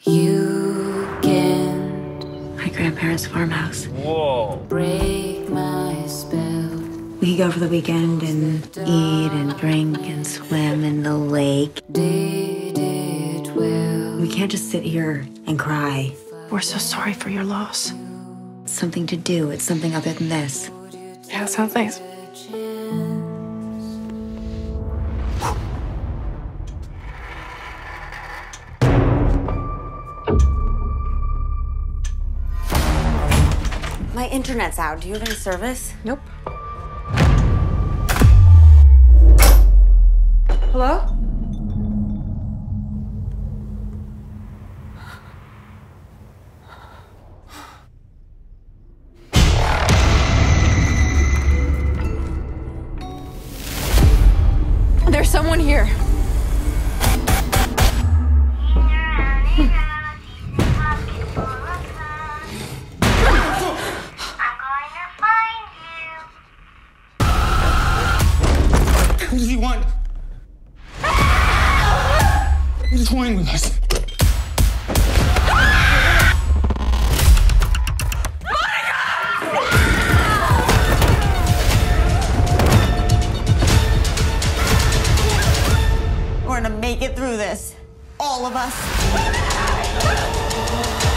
You can my grandparents' farmhouse. Whoa. Break my spell. We could go for the weekend and eat and drink and swim in the lake. Did it well. We can't just sit here and cry. We're so sorry for your loss. It's something to do. It's something other than this. Yeah, that sounds nice. My internet's out. Do you have any service? Nope. Hello? There's someone here. What does he want? He's toying with us. We're gonna make it through this. All of us.